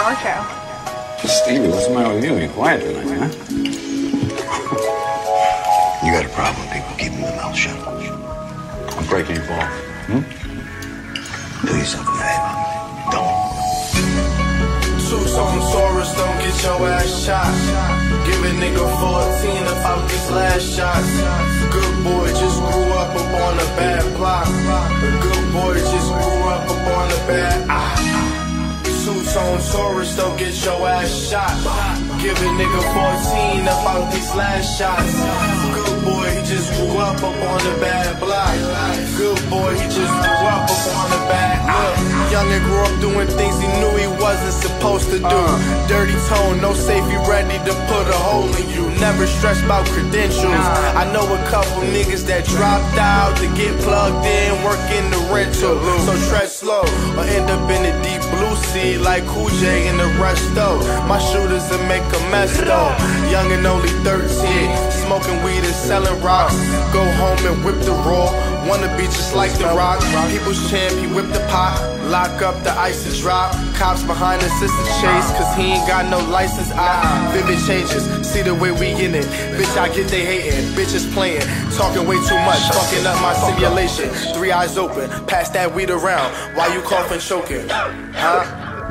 Darko. Stevie, what's the matter with you? You're quiet tonight, huh? You got a problem with people keeping their mouth shut. I'm breaking your balls. Do yourself a favor. Don't. Shoes on Taurus, don't get your ass shot. Give a nigga 14 about these last shots. Good boy just grew up on a bad block. A good boy just grew up on a bad Suits on Taurus, don't get your ass shot. Give a nigga 14 about these last shots. Good boy, he just grew up on a bad block. Good boy, he just grew up on a bad look. Youngin' grew up doing things he knew he wasn't supposed to do. Dirty tone, no safety, ready to put a hole in you. Never stress about credentials. I know a couple niggas that dropped out to get plugged in, work in the rental. So tread slow or end up in the deep blue sea like Cool J and the rest though. My shooters will make a mess though. Young and only 13, smoking weed and selling rocks. Go home and whip the raw. Wanna be just like The Rock. People's champ, he whip the pot. Lock up, the ice is drop. Cops behind the sister chase, cause he ain't got no license. Vivid changes, see the way we in it. Bitch, I get they hating, bitches playing. Talking way too much, fucking up my simulation. 3 eyes open, pass that weed around. Why you coughing, choking? Huh?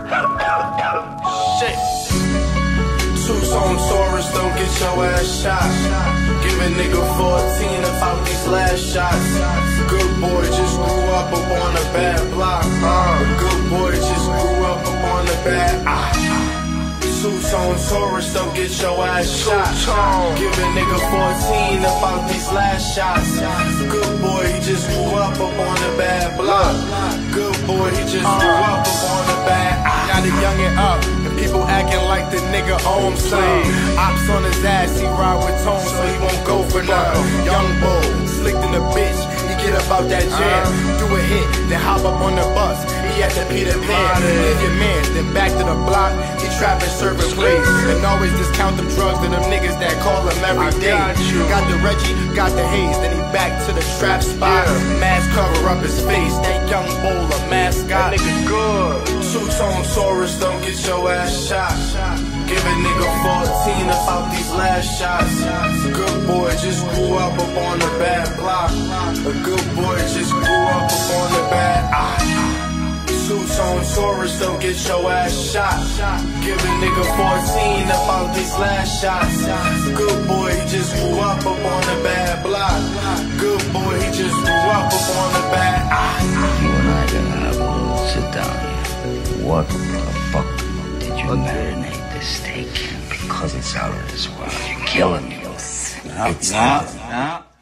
Shit. Suits on Taurus, don't get your ass shot. Give a nigga 14 about these last shots. Good boy just grew up on a bad block. Good boy just grew up on a bad Suits on Taurus, don't get your ass shot. Give a nigga 14 about these last shots. Good boy, he just grew up on a bad block. Good boy, he just grew up on a bad. Got a youngin' up, and people acting like the nigga owns some. Ops on his ass, he ride with tone, so he won't go for nothing. Young bull, slicked in the bitch, he get about that jam. Do a hit, then hop up on the bus. He at the Peter Pan, leave your man, then back to the block. He trapping, serving plays, and always discount them drugs to them niggas that call him every day. Got the Reggie, got the haze, then he back to the trap spot. Mask cover up his face, that young bull a mascot. That nigga good. Suits on Taurus, don't get your ass shot. Give a nigga 14 about these last shots. Good boy just grew up on a bad block. A good boy just grew up on a bad Suits on Taurus, don't get your ass shot. Give a nigga 14 about these last shots. Good boy, he just grew up on a bad block. Good boy, he just grew up on a bad You and I gotta have a little sit down here. What the fuck did you marinate this steak in? Because it's out of this world. You're killing me. No.